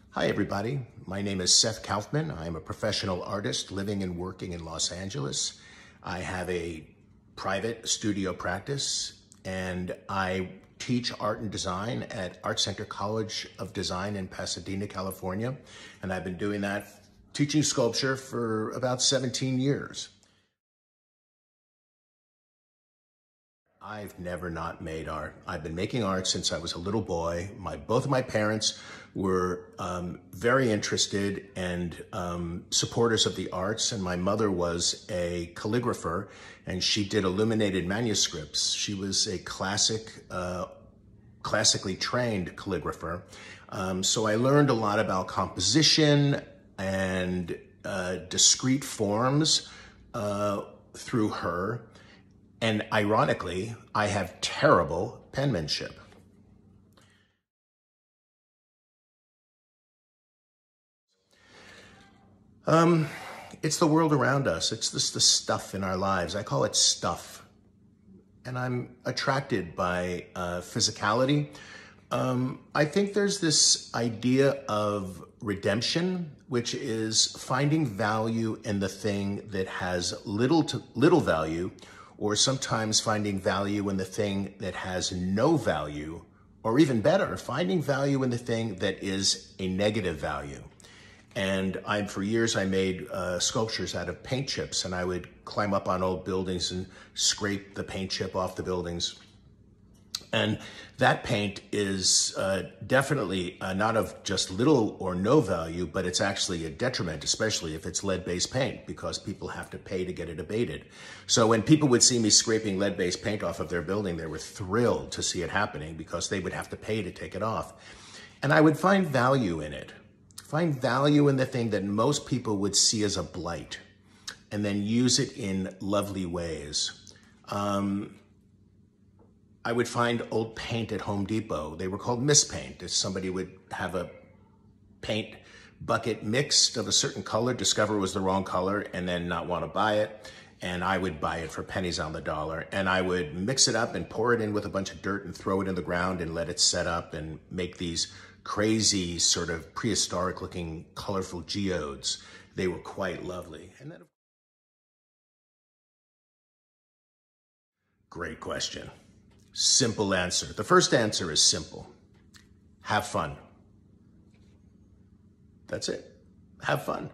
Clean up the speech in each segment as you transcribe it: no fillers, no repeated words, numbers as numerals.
Hi, everybody. My name is Seth Kaufman. I'm a professional artist living and working in Los Angeles. I have a private studio practice, and I teach art and design at Art Center College of Design in Pasadena, California. And I've been doing that, teaching sculpture for about 17 years. I've never not made art. I've been making art since I was a little boy. Both of my parents were very interested and supporters of the arts, and my mother was a calligrapher, and she did illuminated manuscripts. She was a classically trained calligrapher. So I learned a lot about composition and discrete forms through her. And ironically, I have terrible penmanship. It's the world around us. It's just the stuff in our lives. I call it stuff. And I'm attracted by physicality. I think there's this idea of redemption, which is finding value in the thing that has little value, or sometimes finding value in the thing that has no value, or even better, finding value in the thing that is a negative value. And for years, I made sculptures out of paint chips, and I would climb up on old buildings and scrape the paint chip off the buildings. And that paint is definitely not of just little or no value, but it's actually a detriment, especially if it's lead-based paint, because people have to pay to get it abated. So when people would see me scraping lead-based paint off of their building, they were thrilled to see it happening because they would have to pay to take it off. And I would find value in it, find value in the thing that most people would see as a blight, and then use it in lovely ways. I would find old paint at Home Depot. They were called mispaint. If somebody would have a paint bucket mixed of a certain color, discover it was the wrong color, and then not want to buy it. And I would buy it for pennies on the dollar. And I would mix it up and pour it in with a bunch of dirt and throw it in the ground and let it set up and make these crazy sort of prehistoric looking colorful geodes. They were quite lovely. And then, great question. Simple answer. The first answer is simple. Have fun. That's it. Have fun.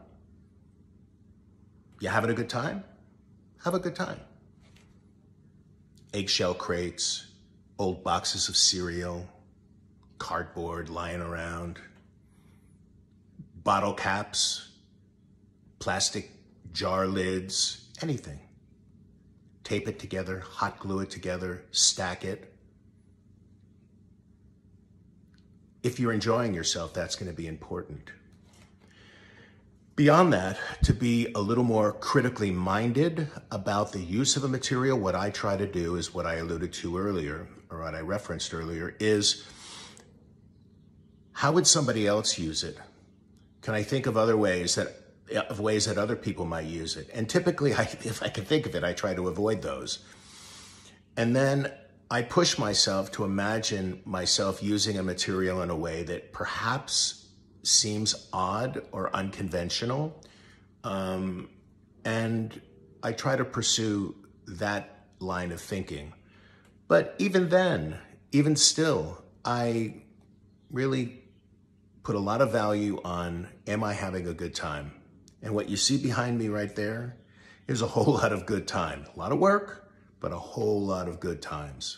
You having a good time? Have a good time. Eggshell crates, old boxes of cereal, cardboard lying around, bottle caps, plastic jar lids, anything. Tape it together, hot glue it together, stack it. If you're enjoying yourself, that's going to be important. Beyond that, to be a little more critically minded about the use of a material, what I try to do is what I alluded to earlier, or what I referenced earlier, is how would somebody else use it? Can I think of other ways that other people might use it? And typically, if I can think of it, I try to avoid those. And then I push myself to imagine myself using a material in a way that perhaps seems odd or unconventional. And I try to pursue that line of thinking. But even then, even still, I really put a lot of value on, am I having a good time? And what you see behind me right there is a whole lot of good time. A lot of work, but a whole lot of good times.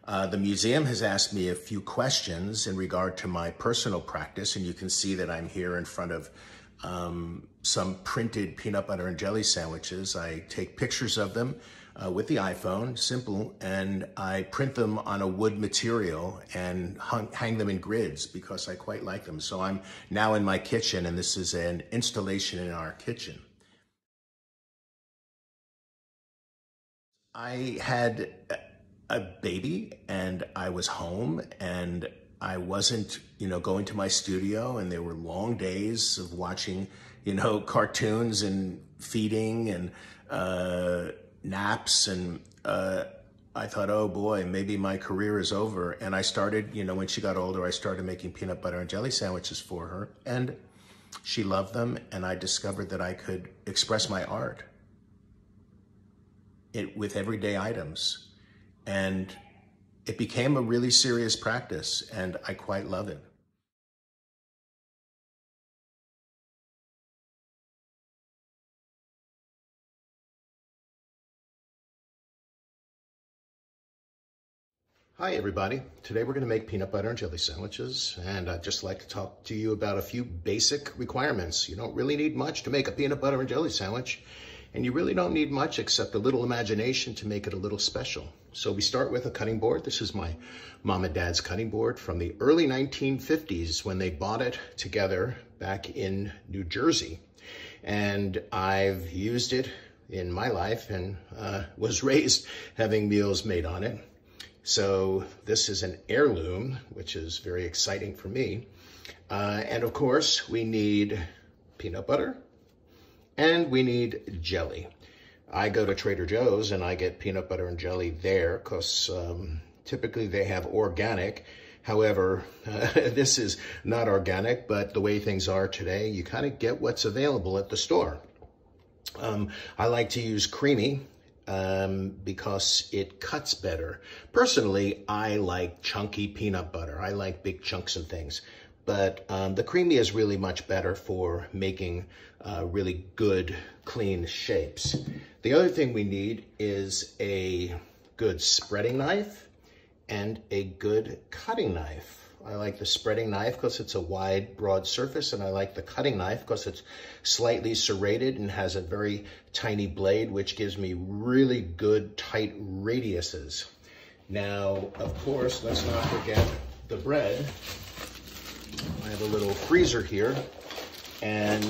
The museum has asked me a few questions in regard to my personal practice, and you can see that I'm here in front of some printed peanut butter and jelly sandwiches. I take pictures of them with the iPhone, simple, and I print them on a wood material and hang them in grids because I quite like them. So I'm now in my kitchen, and this is an installation in our kitchen. I had a baby and I was home and I wasn't, going to my studio, and there were long days of watching, cartoons and feeding and naps, and I thought, oh boy, maybe my career is over. And I started, when she got older, I started making peanut butter and jelly sandwiches for her, and she loved them, and I discovered that I could express my art with everyday items. And it became a really serious practice, and I quite love it. Hi everybody. Today we're going to make peanut butter and jelly sandwiches, and I'd just like to talk to you about a few basic requirements. You don't really need much to make a peanut butter and jelly sandwich, and you really don't need much except a little imagination to make it a little special. So we start with a cutting board. This is my mom and dad's cutting board from the early 1950s when they bought it together back in New Jersey. And I've used it in my life and was raised having meals made on it. So this is an heirloom, which is very exciting for me. And of course, we need peanut butter and we need jelly. I go to Trader Joe's and I get peanut butter and jelly there because typically they have organic. However, this is not organic, but the way things are today, you kind of get what's available at the store. I like to use creamy because it cuts better. Personally, I like chunky peanut butter. I like big chunks and things. But the creamy is really much better for making really good, clean shapes. The other thing we need is a good spreading knife and a good cutting knife. I like the spreading knife because it's a wide, broad surface, and I like the cutting knife because it's slightly serrated and has a very tiny blade, which gives me really good, tight radiuses. Now, of course, let's not forget the bread. I have a little freezer here, and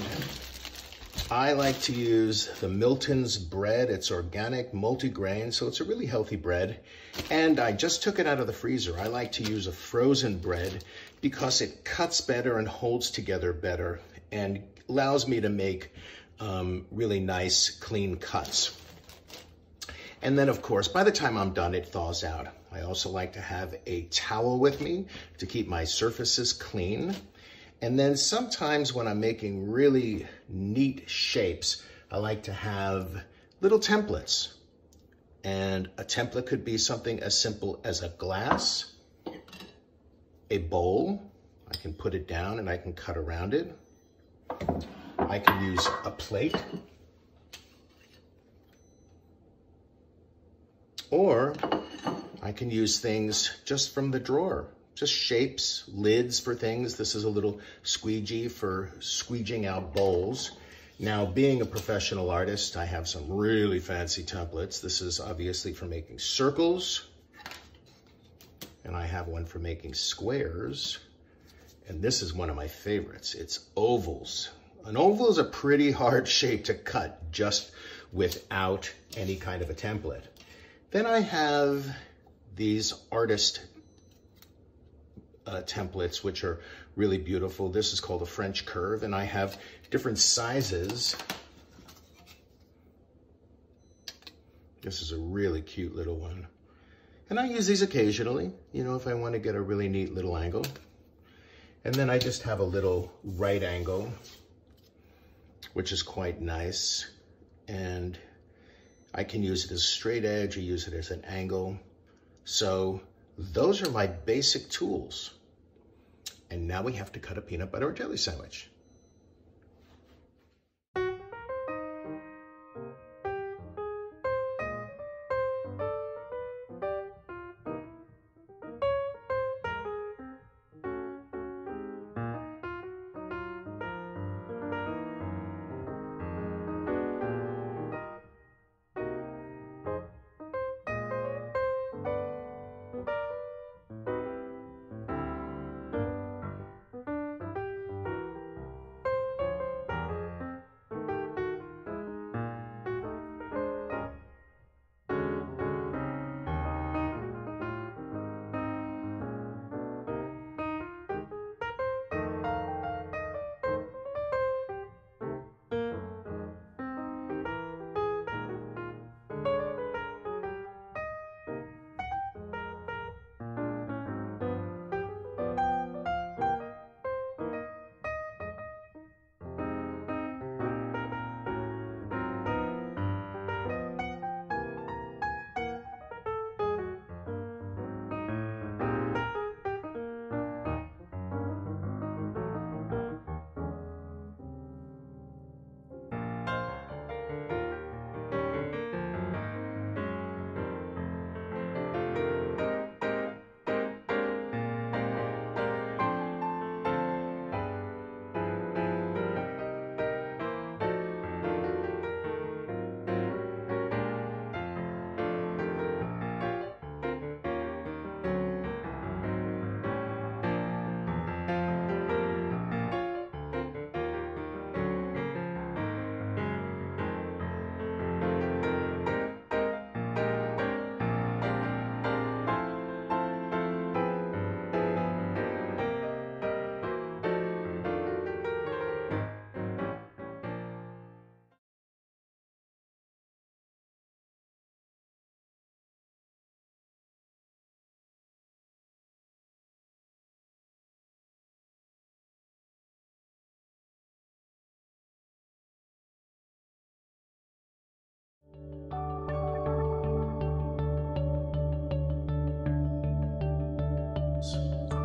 I like to use the Milton's bread. It's organic, multigrain, so it's a really healthy bread. And I just took it out of the freezer. I like to use a frozen bread because it cuts better and holds together better and allows me to make really nice, clean cuts. And then, of course, by the time I'm done, it thaws out. I also like to have a towel with me to keep my surfaces clean. And then sometimes when I'm making really neat shapes, I like to have little templates. And a template could be something as simple as a glass, a bowl. I can put it down and I can cut around it. I can use a plate. Or I can use things just from the drawer. Just shapes, lids for things. This is a little squeegee for squeegeeing out bowls. Now, being a professional artist, I have some really fancy templates. This is obviously for making circles, and I have one for making squares. And this is one of my favorites. It's ovals. An oval is a pretty hard shape to cut just without any kind of a template. Then I have these artist templates, which are really beautiful. This is called a French curve, and I have different sizes. This is a really cute little one. And I use these occasionally, if I want to get a really neat little angle. And then I just have a little right angle, which is quite nice. And I can use it as a straight edge or use it as an angle. So those are my basic tools. And now we have to cut a peanut butter and jelly sandwich.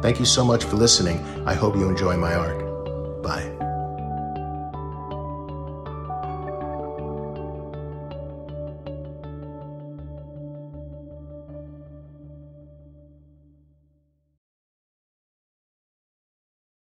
Thank you so much for listening. I hope you enjoy my art.